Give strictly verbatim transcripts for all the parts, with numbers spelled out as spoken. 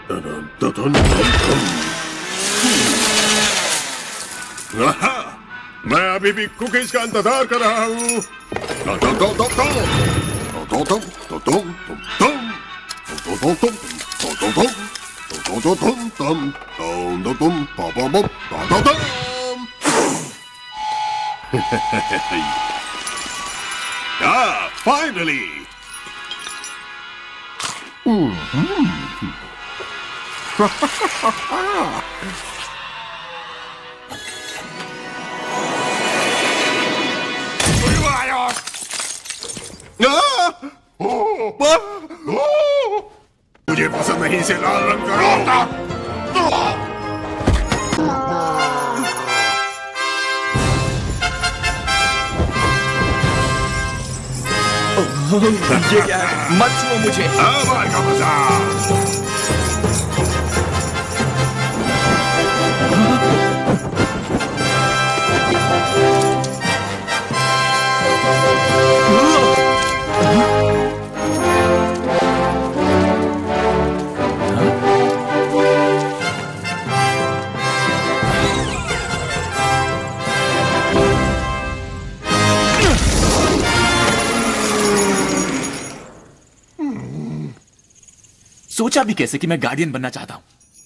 आहा, मैं अभी भी कुकीज का इंतजार कर रहा हूँ। Ah, finally! मुझे पसंद नहीं से लाल रंग का रास्ता। ये क्या है? मत छुओ मुझे। अब आएगा मजा। सोचा भी कैसे कि मैं गार्डियन बनना चाहता हूं।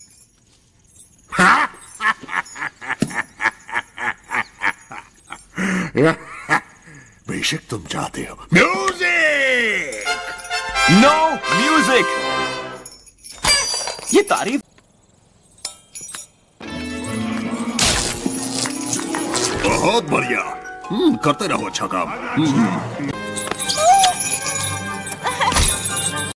बेशक तुम चाहते हो। म्यूजिक! No music! ये तारीफ। बहुत बढ़िया। करते रहो अच्छा काम।